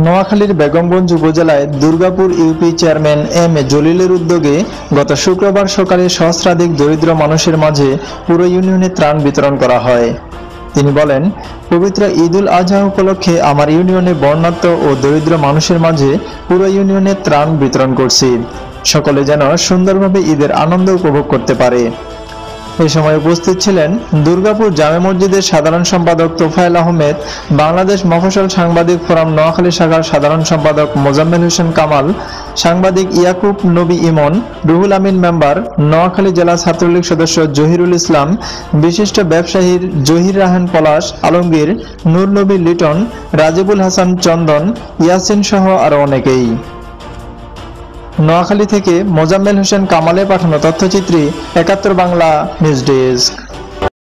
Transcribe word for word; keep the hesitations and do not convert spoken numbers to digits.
নোয়াখালীর বেগমগঞ্জ উপজেলায় Durgapur UP chairman M A জলিলের উদ্যোগে গত শুক্রবার সকালে সহস্রাধিক দরিদ্র মানুষের মাঝে পুরো ইউনিয়নে ত্রাণ বিতরণ করা হয়। তিনি বলেন, পবিত্র ঈদ উল আজহা উপলক্ষে আমার ইউনিয়নে বর্ণাঢ্য ও দরিদ্র মানুষের মাঝে পুরো ইউনিয়নে ত্রাণ বিতরণ করছি, সকলে যেন সুন্দরভাবে ঈদের আনন্দ উপভোগ করতে পারে। এই সময় উপস্থিত ছিলেন দুর্গাপুর জামে মসজিদের সাধারণ সম্পাদক তোফায়েল আহমেদ, বাংলাদেশ মফস্বল সাংবাদিক ফোরাম নোয়াখালী শাখার সাধারণ সম্পাদক মোজাম্মেল হোসেন কামাল, সাংবাদিক ইয়াকুব নবী ইমন, রুহুল আমিন মেম্বার, নোয়াখালী জেলা ছাত্রলীগ সদস্য জহিরুল ইসলাম, বিশিষ্ট ব্যবসায়ীর জহির রাহান পলাশ, আলমগীর, নূর নবী লিটন, রাজিবুল হাসান চন্দন, ইয়াসিন সহ আরো অনেকেই। নোয়াখালী থেকে মোজাম্মেল হোসেন কামালের পাঠানো তথ্যচিত্রী একাত্তর বাংলা নিউজ ডেস্ক।